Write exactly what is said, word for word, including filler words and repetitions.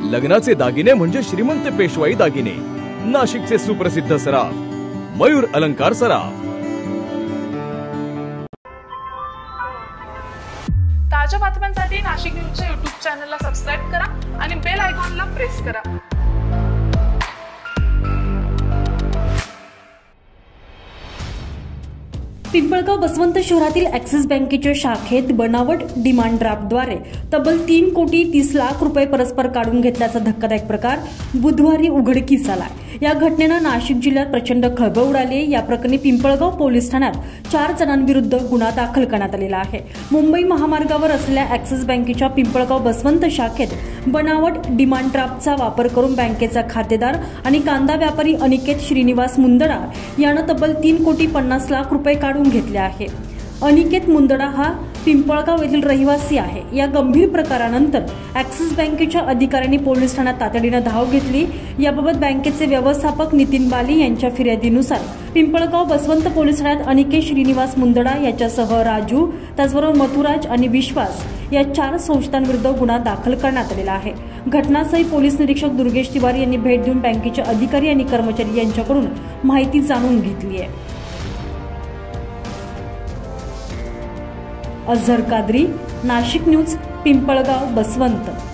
लग्नाचे दागिने म्हणजे श्रीमंत पेशवाई दागिने, नाशिकचे सुप्रसिद्ध सराफ मयूर अलंकार सराफ। ताज्या बातम्यांसाठी नाशिक न्यूजच्या यूट्यूब चॅनलला सबस्क्राइब करा आणि बेल आयकॉनला प्रेस करा। पिंपळगाव बसवंत शहरातील ॲक्सिस बँकेच्या शाखेत बनावट डिमांड ड्राफ्टद्वारे तब्बल तीन कोटी तीस लाख रुपये परस्पर काढून घेतल्याचा धक्कादायक प्रकार बुधवारी उघडकीस आला। या घटनेनं नाशिक जिल्ह्यात प्रचंड खळबळ उडाली। या प्रकरणी पिंपळगाव पोलीस ठाण्यात चार जणांविरुद्ध गुन्हा दाखल करण्यात आलेला आहे। मुंबई महामार्गावर असलेल्या ॲक्सिस बँकेच्या पिंपळगाव बसवंत शाखेत बनावट डिमांड ड्राफ्टचा वापर करून बँकेचा खातेदार आणि कांदा व्यापारी अनिकेत श्रीनिवास मुंदडा यानं तब्बल तीन कोटी पन्नास लाख रुपये काढून घेतले आहे। अनिकेत मुंदडा हा पिंपळगाव येथील रहिवासी आहे। या गंभीर प्रकारानंतर ॲक्सिस बँकेच्या अधिकाऱ्यांनी पोलीस ठाण्यात तातडीने धाव घेतली। याबाबत बँकेचे व्यवस्थापक नितीन बाली यांच्या फिर्यादीनुसार पिंपळगाव बसवंत पोलीस ठाण्यात अनिकेत श्रीनिवास मुंदडा याच्यासह राजू, त्याचबरोबर मथुराज आणि विश्वास या चार संस्थांविरुद्ध गुन्हा दाखल करण्यात आलेला आहे। घटनास्थळी पोलीस निरीक्षक दुर्गेश तिवारी यांनी भेट देऊन बँकेचे अधिकारी आणि कर्मचारी यांच्याकडून माहिती जाणून घेतली आहे। अझहर कादरी, नाशिक न्यूज, पिंपळगाव बसवंत।